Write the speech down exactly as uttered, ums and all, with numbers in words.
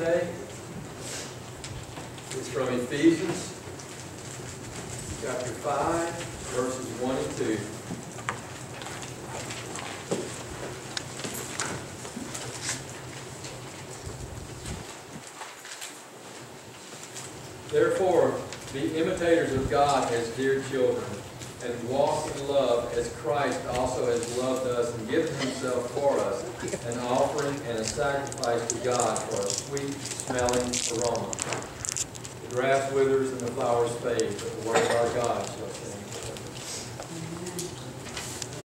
today is from Ephesians chapter five, verses one and two. Therefore, be imitators of God as dear children, and walk in love as Christ also has loved us and given himself for us, an offering and a sacrifice to God for a sweet-smelling aroma. The grass withers and the flowers fade, but the word of our God shall stand.